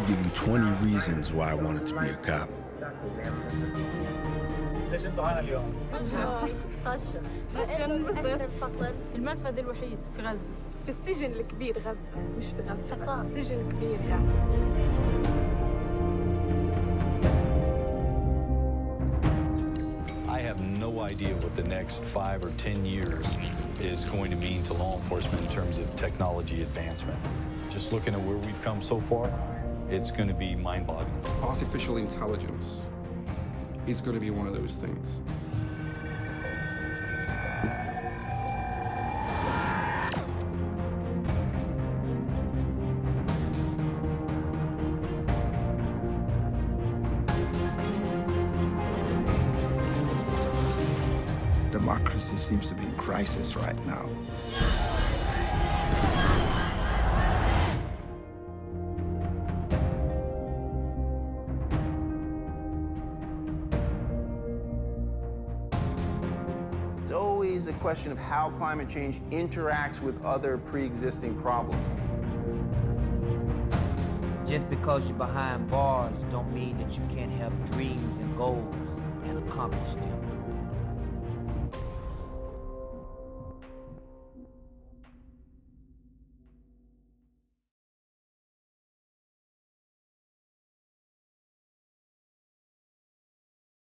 give you 20 reasons why I wanted to be a cop. ليش انتوا هنا اليوم؟ طشة آخر الفصل المنفذ الوحيد في غزة، في السجن الكبير غزة، مش في غزة حصار. بس سجن كبير يعني. I have no idea what the next 5 or 10 years is going to mean to law enforcement in terms of technology advancement. Just looking at where we've come so far, it's going to be mind-boggling. Artificial intelligence is going to be one of those things. Democracy seems to be in crisis right now. It's always a question of how climate change interacts with other pre-existing problems. Just because you're behind bars don't mean that you can't have dreams and goals and accomplish them.